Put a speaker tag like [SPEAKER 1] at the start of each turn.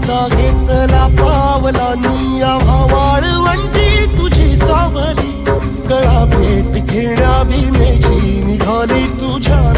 [SPEAKER 1] माझा घेतला पावलांनी आम्हा वाळवंटी तुझी सावली, गळा भेट घेण्या भीमेची निघाली तुझ्या